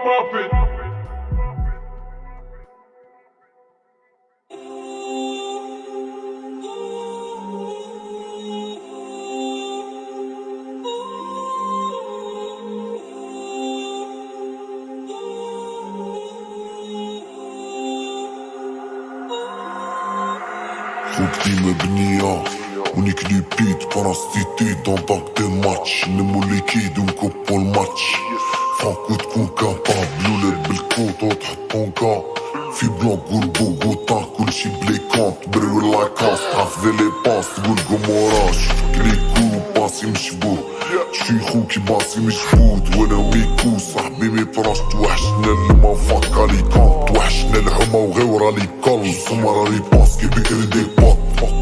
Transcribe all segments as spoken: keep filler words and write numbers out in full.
خوبتي مبنية ونيك لي بيت براستيتي دونطاك دي ماتش نمو ليكيد ونكوبو الماتش فانكو تكون كابابل ولا بالكوط وتحطونكا في بلون قول بوغوتا كلشي بلي كونت بريو لايكاس تحفظي لي باس تقول قمورا شفتك ليكو باسي مشبوه شي خوكي باسي مشبوط وانا وميكو صاحبي مي براش توحشنا لما فاكا لي كونت توحشنا الحما وغيورا لي كل سمرا لي باسكي بكري دي بوت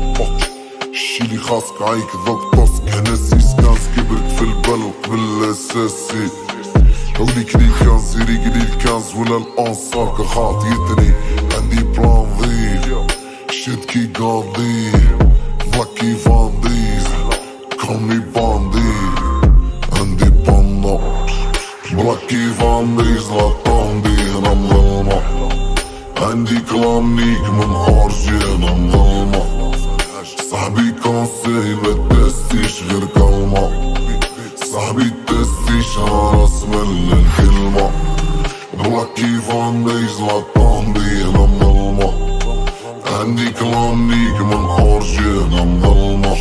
الشي لي خاصك عايك ضوك طاسك هنا سيسكانس كبرت في البل قبل الاساسي هوليك لي كانز يريقلي الكانز ولا الانصاك خاطيتني عندي بلان ضيف شد كي قاضي فلاكي فانديز كومي باندي عندي باندا بلاكي فانديز لا طاندي هنا مظلمة عندي كلامنيك من ارجي هنا مظلمة صاحبي كونسي متدستيش غير كلمة صاحبي تدستيش راس من الكلمة بلاكي فانديز لا طاندي هنا مظلمة عندي كلامنيك من ارجي هنا مظلمة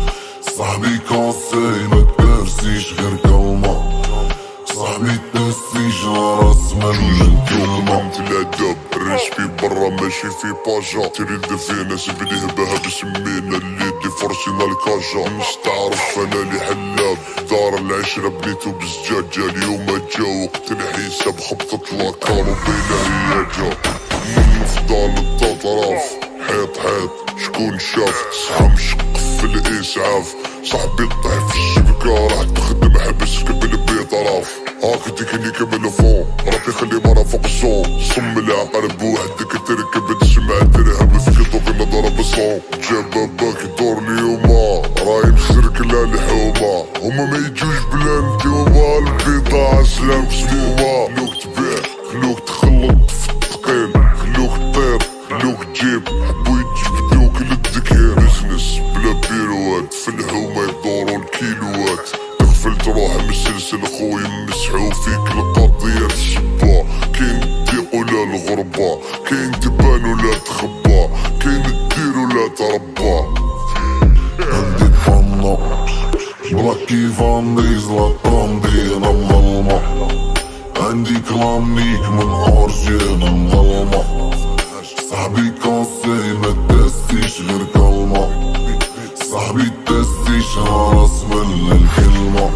صاحبي كونسي متدستيش غير كلمة صاحبي تدستيش راس من الكلمة انت الادب الريش في برا ماشي في باجا تريد فينا سبليه بها بسمينا اللي دي فرشنا الكاجا مش تعرف انا اللي حلاب دار العشرة بنيتو بزجاجة اليوم جا وقت الحساب خبطت لاكارو بينا هي جا من فضال التطراف حيط حيط شكون شاف صحى مشق في الاسعاف صاحبي طيح في الشبكة راح تخدم حبس قبل بيطراف هاك تكني كمل فوق ربي خلي مرة فوق الصوت صم العقرب وحدك تركب تسمع ترهب في كتوك النظرة بالصوت جاب باباك يدور اليوما راي مسركلة الحومة هما ما يجوش بلا نتوما البيضة عسلام مسمومة خلوك تبيع خلوك تخلط في الثقيل خلوك تطير خلوك تجيب حبو يجبدوك للذكير بزنس بلا بيروات في الحومة يدورو الكيلوات تغفل تروح مسلسل خوي مسحو فيك القضية الشبا كاين تضيق ولا الغربة كاين تبان ولا تخبى كاين تدير ولا تربى عندي باندا بلاكي فانديز لا طاندي هنا مظلمة عندي كلامنيك من ارجي هنا مظلمة صاحبي كونسي متدستيش غير كلمة صاحبي تدستيش راس من الكلمة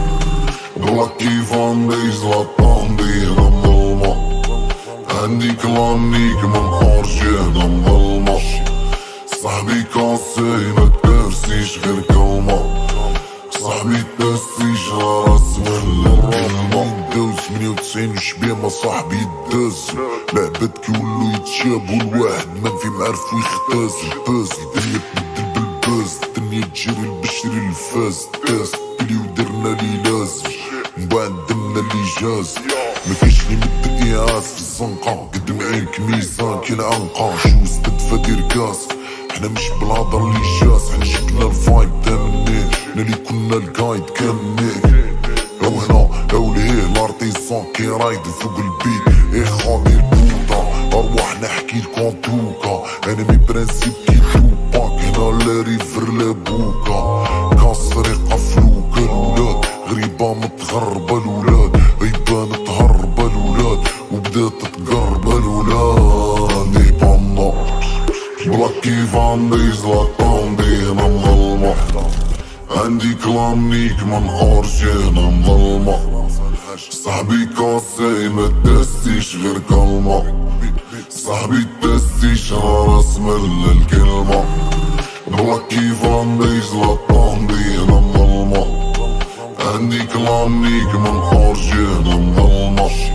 بلاكي فانديز لا طاندي هنا مظلمة عندي كلامنيك من ارجي هنا مظلمة صاحبي كونسي متدستيش غير كلمة صاحبي تدستيش راس من الكلمة دوز ثمانية وتسعين وشبيه ما صاحبي يداز لعبتك يولو يتشابو الواحد ما في معرفو يختاز الباز الدنيا تبدل بالباز الدنيا تجري البشري الفاز تاس اللي ودرنا لي لازم من بعد درنا لي جاز مكاش لي مد ايعاز في الزنقة قد معينك ميزان كاين عنقا شو استدفى دير كاس حنا مش بالهضر لي جاز حنا شكلنا الفايب دا منين حنا لي كنا القايد كاملين او هنا او لهيه لارتيزون كي رايد فوق البيت ايه خامي البوطة ارواح نحكي الكونتوكا انا مي برانسيب كي توباك هنا لا ريفر لا بوكا كان سرقة فلوكا الولاد غريبة متغربة الولاد عيبان تهربة الولاد وبدات تتقرب الولاد عندي باندا بلاكي فانديز لا طاندي هنا مظلمة عندي كلامنيك من ارجي هنا مظلمة صاحبي كونسي متدستيش غير كلمة صاحبي تدستيش راس من الكلمة بلاكي فانديز لا طاندي هنا مظلمة عندي كلامنيك من ارجي هنا مظلمة